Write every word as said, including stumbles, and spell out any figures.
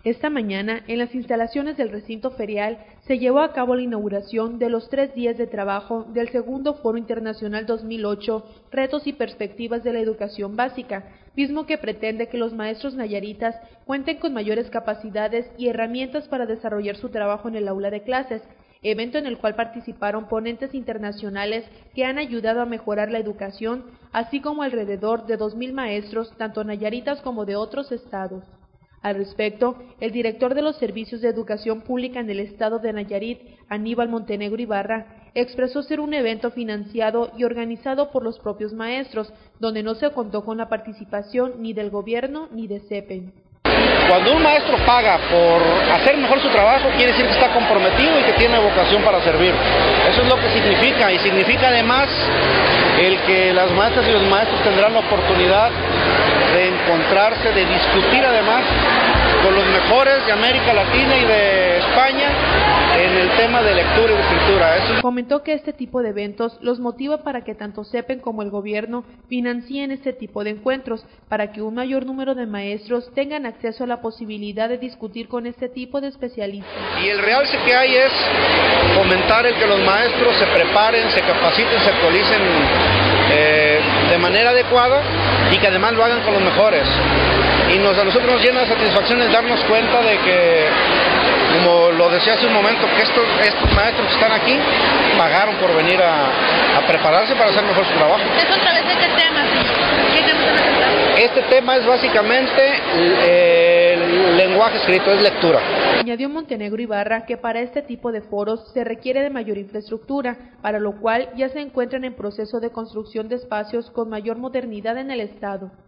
Esta mañana, en las instalaciones del recinto ferial, se llevó a cabo la inauguración de los tres días de trabajo del segundo Foro Internacional dos mil ocho, Retos y Perspectivas de la Educación Básica, mismo que pretende que los maestros nayaritas cuenten con mayores capacidades y herramientas para desarrollar su trabajo en el aula de clases, evento en el cual participaron ponentes internacionales que han ayudado a mejorar la educación, así como alrededor de dos mil maestros, tanto nayaritas como de otros estados. Al respecto, el director de los Servicios de Educación Pública en el estado de Nayarit, Aníbal Montenegro Ibarra, expresó ser un evento financiado y organizado por los propios maestros, donde no se contó con la participación ni del gobierno ni de CEPEN. Cuando un maestro paga por hacer mejor su trabajo, quiere decir que está comprometido y que tiene vocación para servir. Eso es lo que significa, y significa además el que las maestras y los maestros tendrán la oportunidad de encontrarse, de discutir además con los mejores de América Latina y de España en el tema de lectura y de escritura. Eso... Comentó que este tipo de eventos los motiva para que tanto CEPEN como el gobierno financien este tipo de encuentros, para que un mayor número de maestros tengan acceso a la posibilidad de discutir con este tipo de especialistas. Y el realce que hay es fomentar el que los maestros se preparen, se capaciten, se actualicen eh, de manera adecuada y que además lo hagan con los mejores. Y nos, a nosotros nos llena de satisfacción el darnos cuenta de que, como lo decía hace un momento, que estos, estos maestros que están aquí pagaron por venir a, a prepararse para hacer mejor su trabajo. ¿Es otra vez de qué tema? ¿Qué temas van a tratar? Este tema es básicamente el, el lenguaje escrito, es lectura. Añadió Montenegro Ibarra que para este tipo de foros se requiere de mayor infraestructura, para lo cual ya se encuentran en proceso de construcción de espacios con mayor modernidad en el estado.